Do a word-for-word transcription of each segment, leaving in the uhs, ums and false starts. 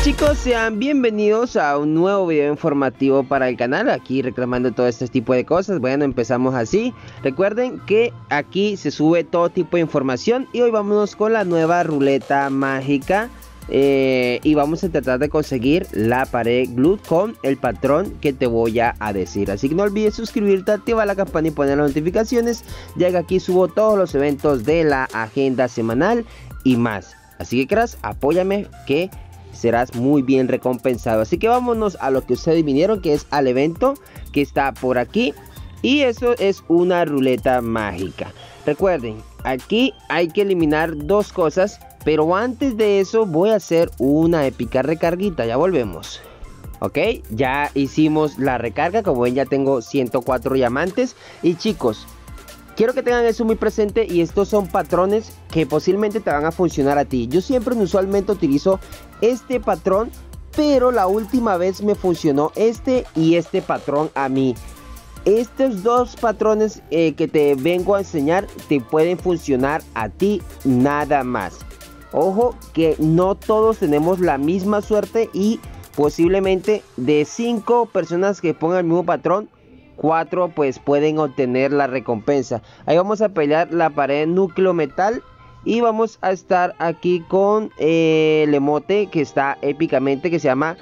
Chicos, sean bienvenidos a un nuevo video informativo para el canal, aquí reclamando todo este tipo de cosas. Bueno, empezamos así. Recuerden que aquí se sube todo tipo de información y hoy vámonos con la nueva ruleta mágica. Eh, y vamos a tratar de conseguir la pared glue con el patrón que te voy a, a decir. Así que no olvides suscribirte, activar la campana y poner las notificaciones, ya que aquí subo todos los eventos de la agenda semanal y más. Así que cracks, apóyame que serás muy bien recompensado. Así que vámonos a lo que ustedes vinieron, que es al evento que está por aquí. Y eso es una ruleta mágica. Recuerden, aquí hay que eliminar dos cosas, pero antes de eso voy a hacer una épica recarguita. Ya volvemos. Ok, ya hicimos la recarga. Como ven, ya tengo ciento cuatro diamantes. Y chicos, quiero que tengan eso muy presente, y estos son patrones que posiblemente te van a funcionar a ti. Yo siempre usualmente utilizo este patrón, pero la última vez me funcionó este y este patrón a mí. Estos dos patrones eh, que te vengo a enseñar te pueden funcionar a ti nada más. Ojo que no todos tenemos la misma suerte, y posiblemente de cinco personas que pongan el mismo patrón, cuatro pues pueden obtener la recompensa. Ahí vamos a pelear la pared núcleo metal. Y vamos a estar aquí con eh, el emote que está épicamente, que se llama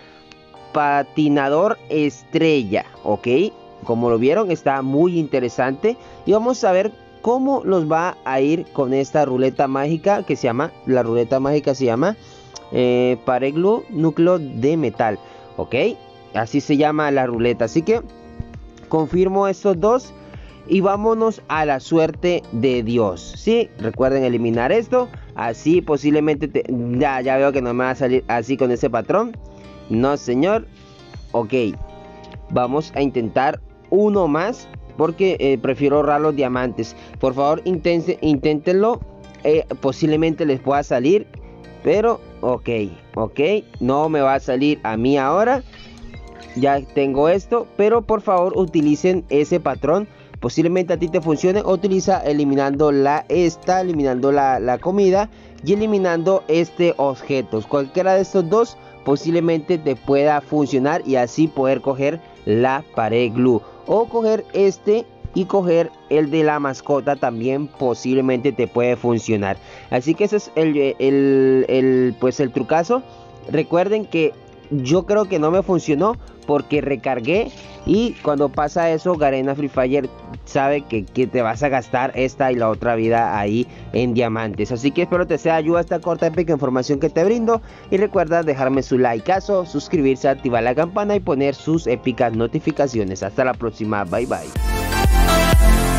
patinador estrella. Ok, como lo vieron, está muy interesante. Y vamos a ver cómo nos va a ir con esta ruleta mágica que se llama, la ruleta mágica se llama eh, pared glue núcleo de metal. Ok, así se llama la ruleta. Así que confirmo estos dos y vámonos a la suerte de Dios. Sí, recuerden eliminar esto. Así posiblemente te, ya, ya veo que no me va a salir así con ese patrón. No señor. Ok, vamos a intentar uno más, porque eh, prefiero ahorrar los diamantes. Por favor, inténse, inténtenlo. eh, Posiblemente les pueda salir, pero ok, ok, no me va a salir a mí ahora. Ya tengo esto, pero por favor utilicen ese patrón. Posiblemente a ti te funcione. Utiliza eliminando la esta, eliminando la, la comida y eliminando este objetos. Cualquiera de estos dos posiblemente te pueda funcionar, y así poder coger la pared glue. O coger este y coger el de la mascota, también posiblemente te puede funcionar. Así que ese es el, el, el, pues el trucazo. Recuerden que yo creo que no me funcionó porque recargué, y cuando pasa eso, Garena Free Fire sabe que, que te vas a gastar esta y la otra vida ahí en diamantes. Así que espero te sea ayuda esta corta épica información que te brindo, y recuerda dejarme su likeazo, suscribirse, activar la campana y poner sus épicas notificaciones. Hasta la próxima, bye bye.